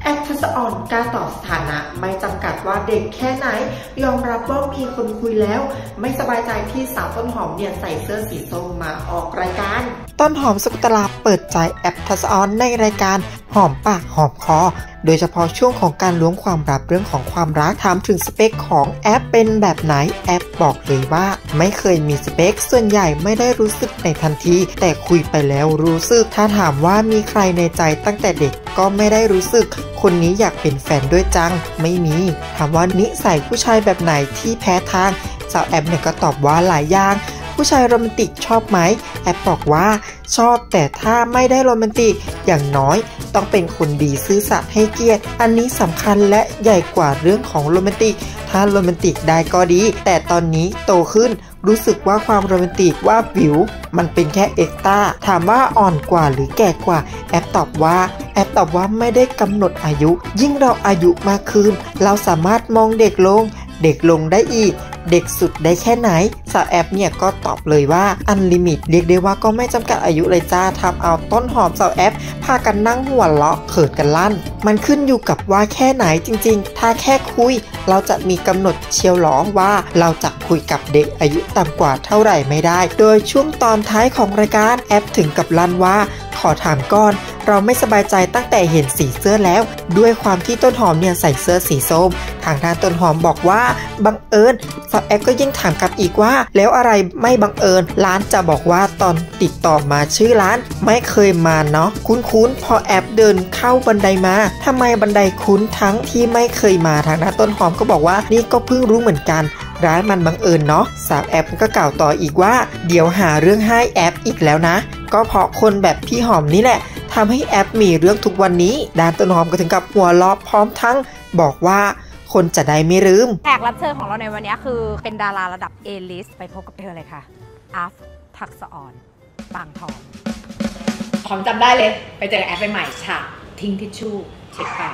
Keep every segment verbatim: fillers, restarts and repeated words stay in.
อปทัศออนกล้าตอบสถานะไม่จำกัดว่าเด็กแค่ไหนยอมรับว่ามีคนคุยแล้วไม่สบายใจที่สาวต้นหอมเนี่ยใส่เสื้อสีส้มมาออกรายการต้นหอมสุกตลาเปิดใจแอปทัศออนในรายการหอมปากหอมคอโดยเฉพาะช่วงของการล้วงความลับเรื่องของความรักถามถึงสเปคของแอปเป็นแบบไหนแอปบอกเลยว่าไม่เคยมีสเปคส่วนใหญ่ไม่ได้รู้สึกในทันทีแต่คุยไปแล้วรู้สึกถ้าถามว่ามีใครในใจตั้งแต่เด็กก็ไม่ได้รู้สึกคนนี้อยากเป็นแฟนด้วยจังไม่มีถามว่านิสัยผู้ชายแบบไหนที่แพ้ทางสาวแอปเนี่ยก็ตอบว่าหลายอย่างผู้ชายโรแมนติกชอบไหมแอปบอกว่าชอบแต่ถ้าไม่ได้โรแมนติกอย่างน้อยต้องเป็นคนดีซื่อสัตย์ให้เกียรติอันนี้สำคัญและใหญ่กว่าเรื่องของโรแมนติกถ้าโรแมนติกได้ก็ดีแต่ตอนนี้โตขึ้นรู้สึกว่าความโรแมนติกว่าวิวมันเป็นแค่เอ็กซ์ตร้าถามว่าอ่อนกว่าหรือแก่กว่าแอปตอบว่าแอปตอบว่าไม่ได้กำหนดอายุยิ่งเราอายุมากขึ้นเราสามารถมองเด็กลงเด็กลงได้อีกเด็กสุดได้แค่ไหนสาวแอปเนี่ยก็ตอบเลยว่าอันลิมิตเรียกได้ว่าก็ไม่จำกัดอายุเลยจ้าทำเอาต้นหอมสาวแอปพากันนั่งหัวเราะเขินกันลั่นมันขึ้นอยู่กับว่าแค่ไหนจริงๆถ้าแค่คุยเราจะมีกำหนดเชียวหรอว่าเราจะคุยกับเด็กอายุต่ำกว่าเท่าไหร่ไม่ได้โดยช่วงตอนท้ายของรายการแอปถึงกับลั่นว่าขอถามก่อนเราไม่สบายใจตั้งแต่เห็นสีเสื้อแล้วด้วยความที่ต้นหอมเนี่ยใส่เสื้อสีส้มทางด้านต้นหอมบอกว่าบังเอิญสาวแอปก็ยิ่งถามกลับอีกว่าแล้วอะไรไม่บังเอิญร้านจะบอกว่าตอนติดต่อมาชื่อร้านไม่เคยมาเนาะคุ้นๆพอแอปเดินเข้าบันไดมาทำไมบันไดคุ้นทั้งที่ไม่เคยมาทางด้านต้นหอมก็บอกว่านี่ก็เพิ่งรู้เหมือนกันร้านมันบังเอิญเนาะสาวแอปก็กล่าวต่ออีกว่าเดี๋ยวหาเรื่องให้แอปอีกแล้วนะก็เพราะคนแบบพี่หอมนี่แหละทำให้แอปมีเรื่องทุกวันนี้ด้านต้นหอมก็ถึงกับหัวเราะพร้อมทั้งบอกว่าคนจะได้ไม่ลืมแขกรับเชิญของเราในวันนี้คือเป็นดาราระดับ A-list ไปพบกับเธอเลยค่ะอัฟทักษออนปางทองหอมจำได้เลยไปเจอแอปใหม่ฉากทิ้งทิชชู่เช็ดปาก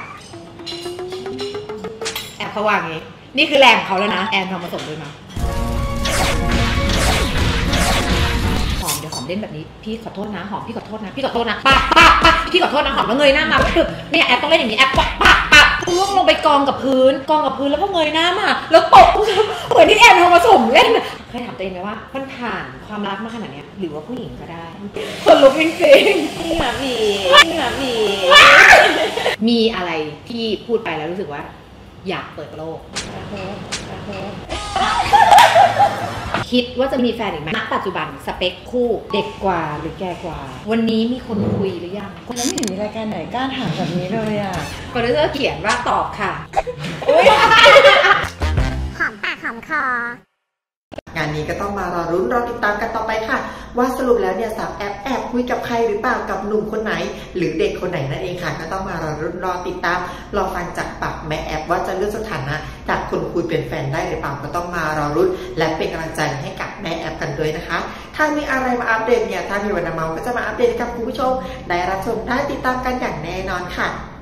แอปเขาว่างี้นี่คือแรงของเขาแล้วนะแอนทำผสมด้วยมั้ยหอมเดี๋ยวหอมเล่นแบบนี้พี่ขอโทษนะหอมพี่ขอโทษนะพี่ขอโทษนะปะปะปะพี่ขอโทษนะหอมแล้วเงยหน้ามาปึ๊บเนี่ยแอปต้องเล่นอย่างนี้แอปปะปะปะล่วงลงไปกองกับพื้นกองกับพื้นแล้วก็เงยหน้ามาแล้วตกเหมือนที่แอนทำผสมเล่นเคยถามตัวเองไหมว่ามันผ่านความรักมาขนาดนี้หรือว่าผู้หญิงก็ได้คนลุกจริงๆนี่ค่ะมีนี่ค่ะมีมีอะไรที่พูดไปแล้วรู้สึกว่าอยากเปิดโลกคิดว่าจะมีแฟนอีกไหมณปัจจุบันสเปคคู่เด็กกว่าหรือแก่กว่าวันนี้มีคนคุยหรือยังแล้วไม่เห็นมีรายการไหนกล้าถามแบบนี้เลยอ่ะโปรดิวเซอร์เขียนว่าตอบค่ะหอมปากหอมคองานนี้ก็ต้องมารอรุ้นรอติดตามกันต่อไปค่ะว่าสรุปแล้วเนี่ยสาวแอปแอบคุยกับใครหรือเปล่ากับหนุ่มคนไหนหรือเด็กคนไหนนั่นเองค่ะก็ต้องมารอรุ้นรอติดตามรอฟังจากปากแม่แอปว่าจะเลือกสถานะจากคนคุยเป็นแฟนได้หรือเปล่าก็ต้องมารอรุ้นและเป็นกำลังใจให้กับแม่แอปกันด้วยนะคะถ้ามีอะไรมาอัปเดตเนี่ยถ้ามีวันเมาก็จะมาอัปเดตกับคุณผู้ชมได้รับชมได้ติดตามกันอย่างแน่นอนค่ะ